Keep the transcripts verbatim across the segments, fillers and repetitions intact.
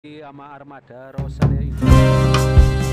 Sama armada Rosalia ini.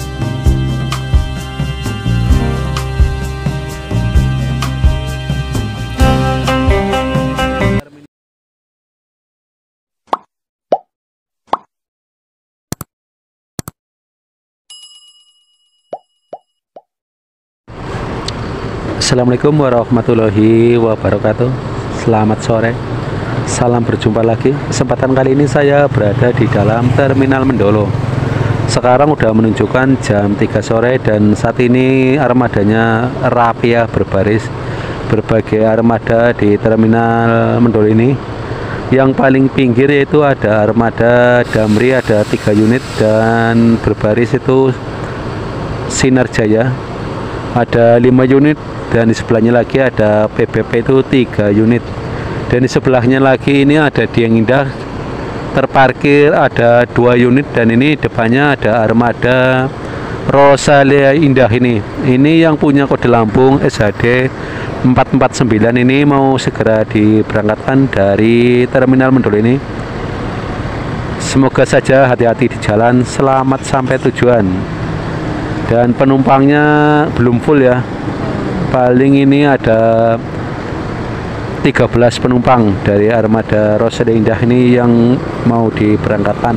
Assalamualaikum warahmatullahi wabarakatuh. Selamat sore, salam berjumpa lagi. Kesempatan kali ini saya berada di dalam Terminal Mendolo. Sekarang udah menunjukkan jam tiga sore dan saat ini armadanya rapi ya, berbaris. Berbagai armada di Terminal Mendolo ini. Yang paling pinggir yaitu ada armada Damri, ada tiga unit, dan berbaris itu Sinar Jaya ada lima unit, dan di sebelahnya lagi ada P B P itu tiga unit, dan di sebelahnya lagi ini ada Dieng Indah terparkir ada dua unit, dan ini depannya ada armada Rosalia Indah. Ini ini yang punya kode lambung S H D empat empat sembilan, ini mau segera diberangkatkan dari Terminal Mendolo ini. Semoga saja hati-hati di jalan, selamat sampai tujuan. Dan penumpangnya belum full ya, paling ini ada tiga belas penumpang dari armada Rosalia Indah ini yang mau diberangkatkan.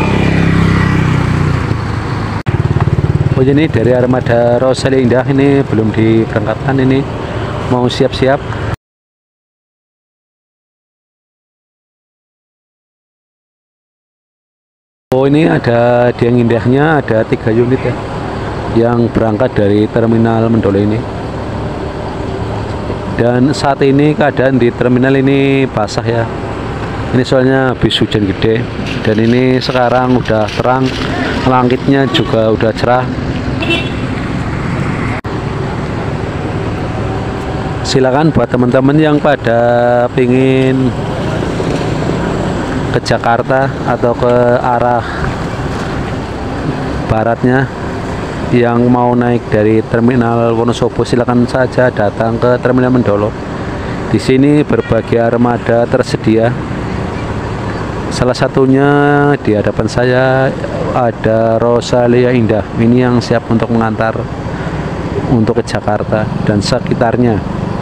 Oh, ini dari armada Rosalia Indah ini belum diberangkatkan, ini mau siap-siap. Oh, ini ada Dieng Indahnya ada tiga unit ya, yang berangkat dari Terminal Mendolo ini. Dan saat ini keadaan di terminal ini basah ya, ini soalnya habis hujan gede, dan ini sekarang udah terang, langitnya juga udah cerah. Silakan buat teman-teman yang pada pingin ke Jakarta atau ke arah baratnya, yang mau naik dari Terminal Wonosobo, silakan saja datang ke Terminal Mendolo. Di sini berbagai armada tersedia. Salah satunya di hadapan saya ada Rosalia Indah. Ini yang siap untuk mengantar untuk ke Jakarta dan sekitarnya.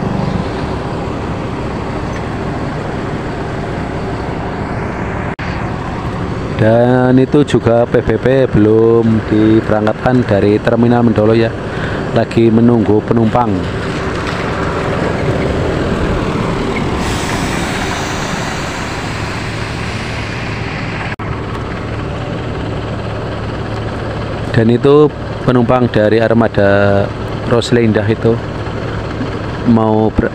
Dan itu juga P B P belum diberangkatkan dari Terminal Mendolo ya, lagi menunggu penumpang. Dan itu penumpang dari armada Rosalia Indah itu mau ber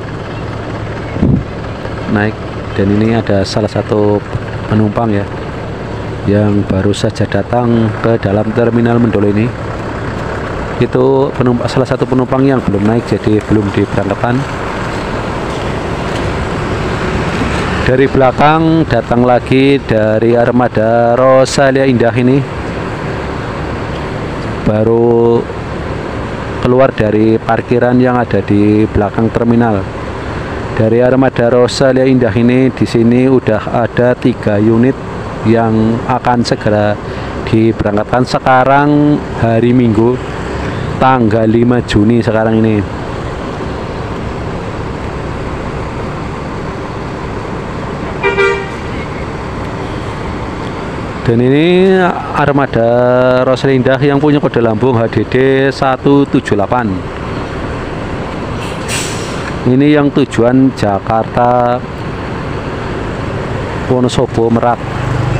naik, dan ini ada salah satu penumpang ya yang baru saja datang ke dalam Terminal Mendolo ini. Itu penumpang, salah satu penumpang yang belum naik, jadi belum diberangkatkan. Dari belakang datang lagi dari armada Rosalia Indah ini, baru keluar dari parkiran yang ada di belakang terminal. Dari armada Rosalia Indah ini, di sini udah ada tiga unit yang akan segera diberangkatkan sekarang hari Minggu tanggal lima Juni sekarang ini. Dan ini armada Rosalia Indah yang punya kode lambung H D D seratus tujuh puluh delapan. Ini yang tujuan Jakarta Wonosobo Merak.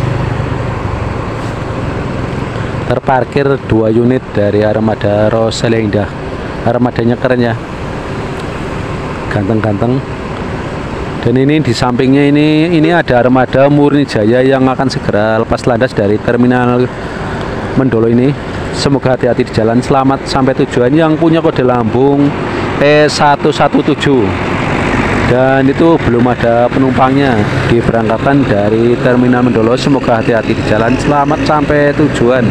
Terparkir dua unit dari armada Rosalia Indah. Armadanya keren ya, ganteng-ganteng. Dan ini di sampingnya ini ini ada armada Murni Jaya yang akan segera lepas landas dari Terminal Mendolo ini. Semoga hati-hati di jalan, selamat sampai tujuan. Yang punya kode lambung P satu satu tujuh, dan itu belum ada penumpangnya, diberangkatkan dari Terminal Mendolo. Semoga hati-hati di jalan, selamat sampai tujuan.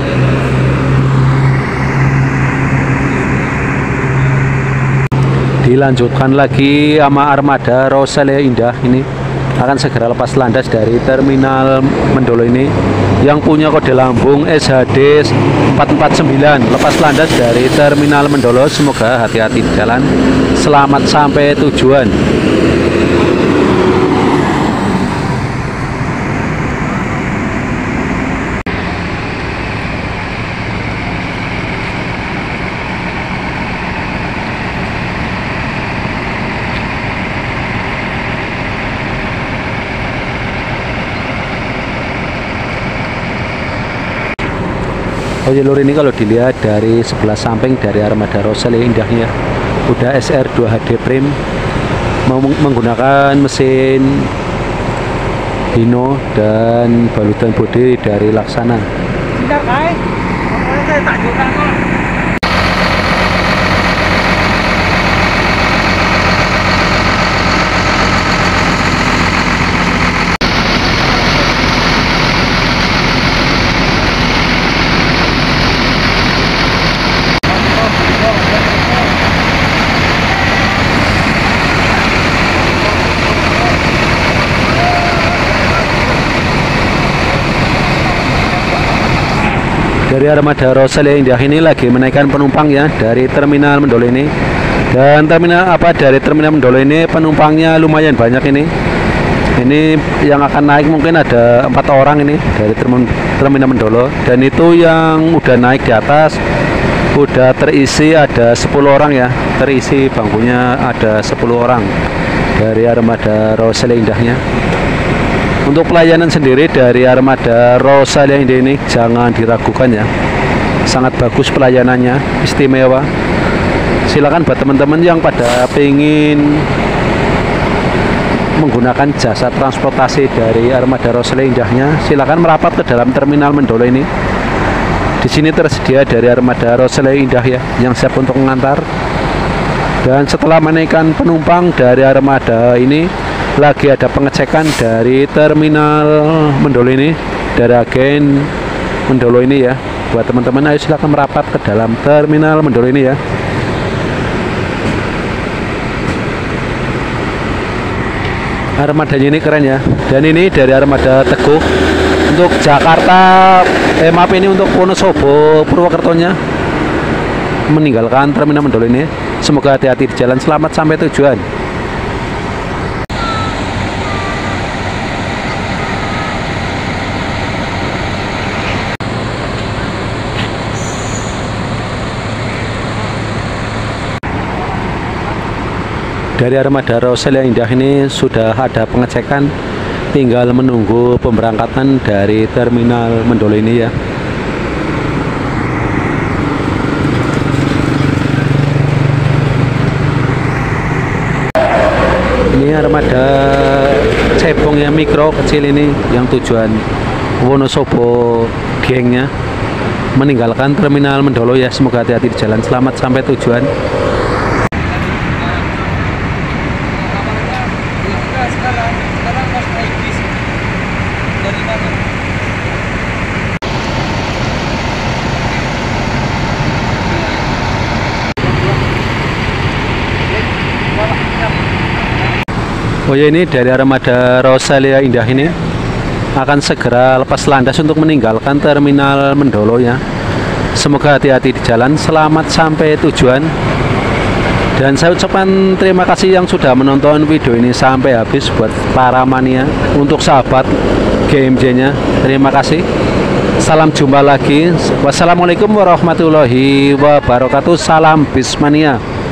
Dilanjutkan lagi sama armada Rosalia Indah ini. akan segera lepas landas dari terminal Mendolo ini yang punya kode lambung S H D empat empat sembilan. Lepas landas dari terminal Mendolo, semoga hati-hati di jalan, selamat sampai tujuan. Oh ya lur, ini kalau dilihat dari sebelah samping dari armada Rosale indahnya, udah S R dua H D Prime, mau menggunakan mesin Hino dan balutan bodi dari Laksana. Dari armada Rosale Indah ini lagi menaikkan penumpang ya dari terminal Mendolo ini. Dan terminal apa dari terminal Mendolo ini penumpangnya lumayan banyak ini. Ini yang akan naik mungkin ada empat orang ini dari terminal Mendolo, dan itu yang udah naik di atas udah terisi ada sepuluh orang ya, terisi bangkunya ada sepuluh orang dari armada Rosale Indahnya. Untuk pelayanan sendiri dari armada Rosale Indah ini jangan diragukan ya, sangat bagus pelayanannya, istimewa. Silakan buat teman-teman yang pada pengen menggunakan jasa transportasi dari armada Rosale Indahnya, silakan merapat ke dalam terminal Mendolo ini. Di sini tersedia dari armada Rosale Indah ya yang siap untuk mengantar. Dan setelah menaikkan penumpang dari armada ini, lagi ada pengecekan dari terminal Mendolo ini, dari agen Mendolo ini ya. Buat teman-teman, ayo silakan merapat ke dalam terminal Mendolo ini ya. Armadanya ini keren ya, dan ini dari armada Teguh untuk Jakarta, eh maaf ini untuk Wonosobo Purwokertonya, meninggalkan terminal Mendolo ini. Semoga hati-hati di jalan, selamat sampai tujuan. Dari armada Rosale Indah ini sudah ada pengecekan, tinggal menunggu pemberangkatan dari terminal Mendolo ini ya. Ini armada cebong ya, mikro kecil ini yang tujuan Wonosobo gengnya, meninggalkan terminal Mendolo ya. Semoga hati-hati di jalan, selamat sampai tujuan. Oh ya, ini dari armada Rosale Indah ini akan segera lepas landas untuk meninggalkan terminal Mendolo ya. Semoga hati-hati di jalan, selamat sampai tujuan. Dan saya ucapkan terima kasih yang sudah menonton video ini sampai habis buat para mania, untuk sahabat G M J nya. Terima kasih. Salam jumpa lagi. Wassalamualaikum warahmatullahi wabarakatuh. Salam Bismania.